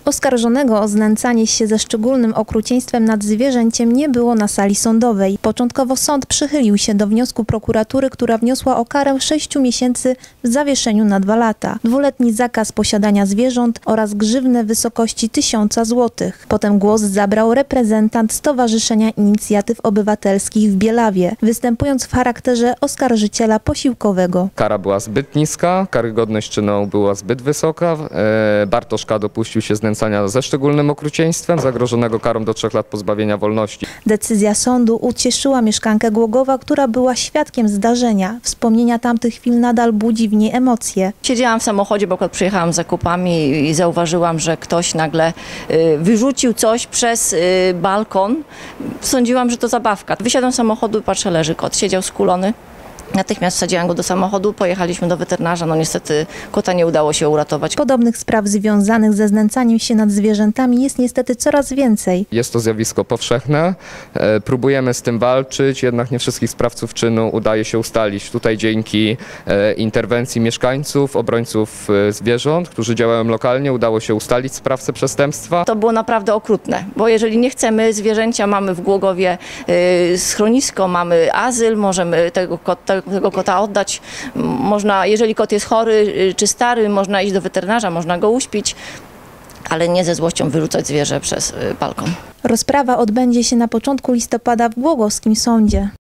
Oskarżonego o znęcanie się ze szczególnym okrucieństwem nad zwierzęciem nie było na sali sądowej. Początkowo sąd przychylił się do wniosku prokuratury, która wniosła o karę 6 miesięcy w zawieszeniu na 2 lata, 2-letni zakaz posiadania zwierząt oraz grzywnę w wysokości 1000 zł. Potem głos zabrał reprezentant Stowarzyszenia Inicjatyw Obywatelskich w Bielawie, występując w charakterze oskarżyciela posiłkowego. Kara była zbyt niska, karygodność czynu była zbyt wysoka. Bartosz K. dopuścił się znęcania ze szczególnym okrucieństwem, zagrożonego karą do 3 lat pozbawienia wolności. Decyzja sądu ucieszyła mieszkankę Głogowa, która była świadkiem zdarzenia. Wspomnienia tamtych chwil nadal budzi w niej emocje. Siedziałam w samochodzie, bo akurat przyjechałam z zakupami i zauważyłam, że ktoś nagle wyrzucił coś przez balkon. Sądziłam, że to zabawka. Wysiadłam z samochodu i patrzę, leży kot. Siedział skulony. Natychmiast wsadziłam go do samochodu, pojechaliśmy do weterynarza, no niestety kota nie udało się uratować. Podobnych spraw związanych ze znęcaniem się nad zwierzętami jest niestety coraz więcej. Jest to zjawisko powszechne, próbujemy z tym walczyć, jednak nie wszystkich sprawców czynu udaje się ustalić. Tutaj dzięki interwencji mieszkańców, obrońców zwierząt, którzy działają lokalnie, udało się ustalić sprawcę przestępstwa. To było naprawdę okrutne, bo jeżeli nie chcemy zwierzęcia, mamy w Głogowie schronisko, mamy azyl, możemy tego kota oddać. Można, jeżeli kot jest chory czy stary, można iść do weterynarza, można go uśpić, ale nie ze złością wyrzucać zwierzę przez balkon. Rozprawa odbędzie się na początku listopada w Głogowskim Sądzie.